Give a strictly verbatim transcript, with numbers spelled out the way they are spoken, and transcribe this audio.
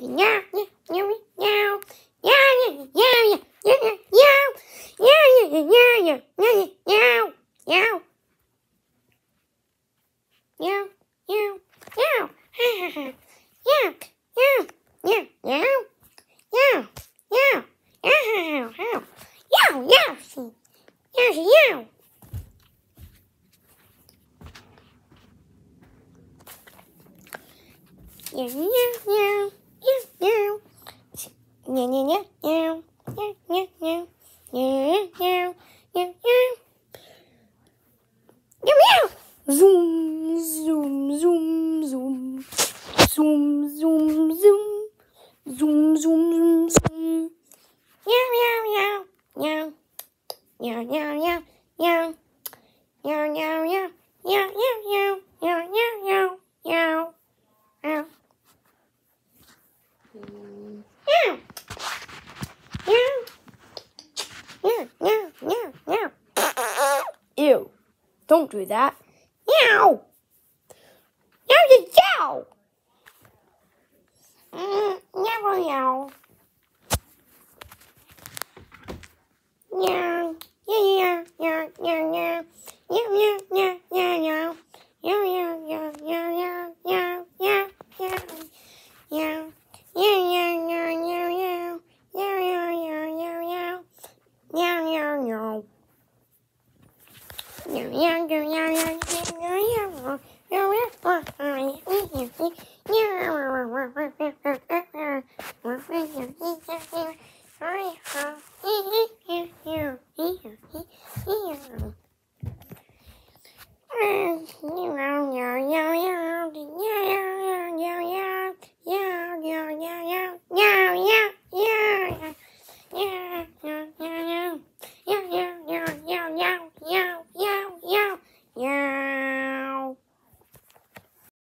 Zoom, zoom, zoom, zoom. Zoom, zoom, zoom. Zoom, zoom, zoom, zoom. Meow, meow, meow, meow. Meow, meow, meow, meow. Meow, meow, meow, meow, meow, meow, meow, meow, meow, meow. Meow. Meow, meow, meow, meow, meow. Ew, don't do that. Meow. Meow, meow, meow. Mm, meow, meow.